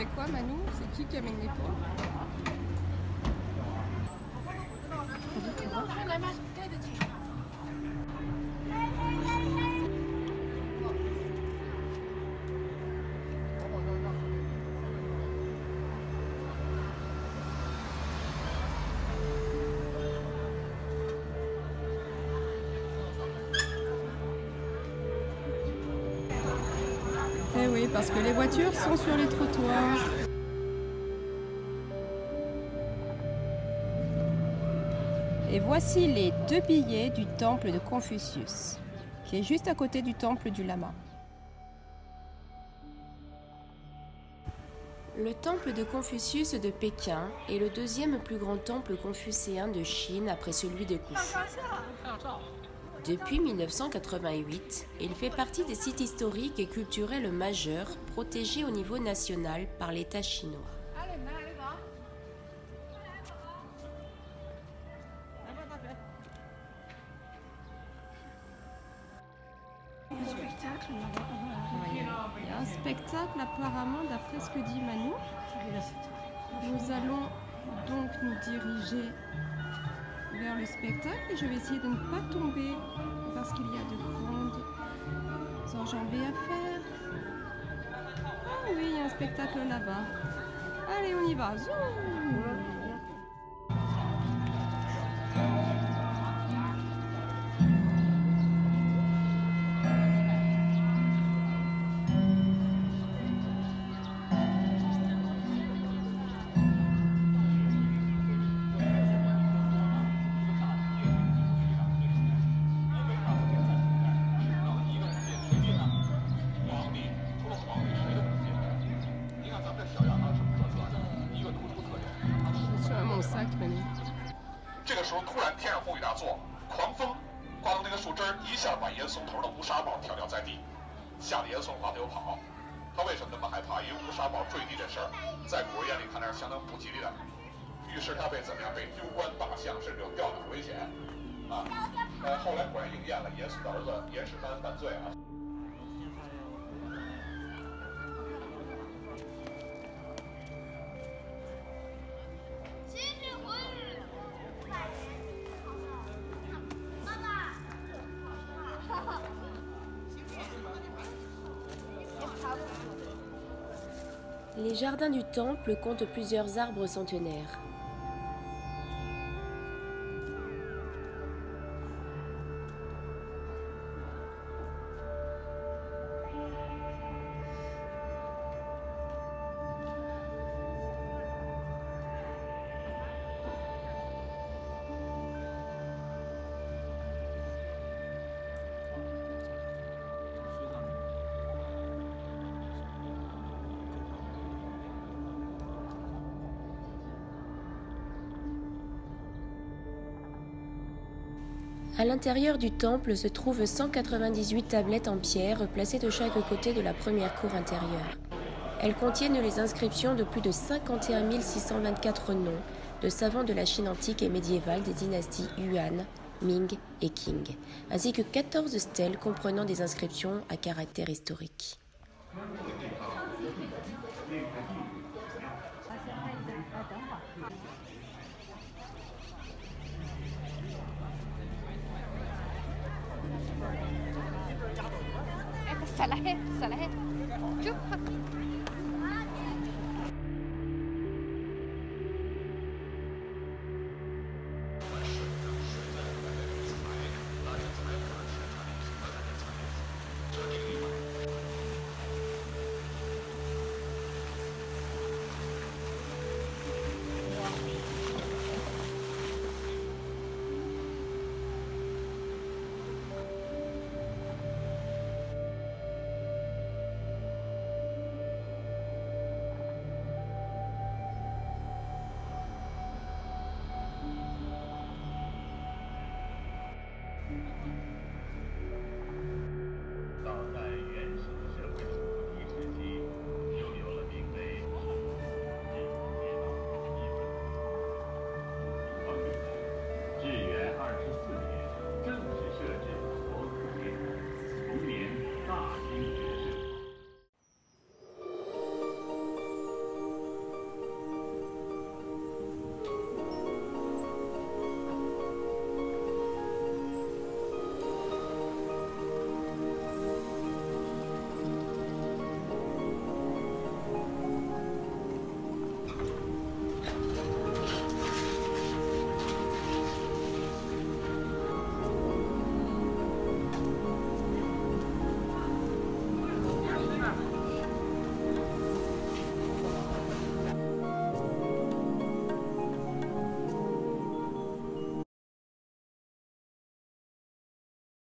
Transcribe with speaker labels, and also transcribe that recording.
Speaker 1: avec quoi, Manu? C'est qui amène les pots? Eh oui, parce que les voitures sont sur les trottoirs. Et voici les 2 billets du temple de Confucius, qui est juste à côté du temple du Lama. Le temple de Confucius de Pékin est le 2e plus grand temple confucéen de Chine après celui de Khufu. Depuis 1988, il fait partie des sites historiques et culturels majeurs protégés au niveau national par l'État chinois. Il y a un spectacle apparemment d'après ce que dit Manu. Nous allons donc nous diriger vers le spectacle et je vais essayer de ne pas tomber parce qu'il y a de grandes enjambées à faire. Ah oui, il y a un spectacle là-bas. Allez, on y va. Zoom. Mon sac, Manu.
Speaker 2: 这个时候突然天上风雨大作，狂风刮动那个树枝儿，一下把严嵩头的乌纱帽挑掉在地，吓得严嵩往就跑。他为什么那么害怕？因为乌纱帽坠地这事儿，在古人眼里看来是相当不吉利的。于是他被怎么样？被丢官罢相，甚至有吊打危险。啊，后来果然应验了严嵩的儿子严世蕃犯罪啊。
Speaker 3: Les jardins du temple comptent plusieurs arbres centenaires. À l'intérieur du temple se trouvent 198 tablettes en pierre placées de chaque côté de la première cour intérieure. Elles contiennent les inscriptions de plus de 51 624 noms de savants de la Chine antique et médiévale des dynasties Yuan, Ming et Qing, ainsi que 14 stèles comprenant des inscriptions à caractère historique.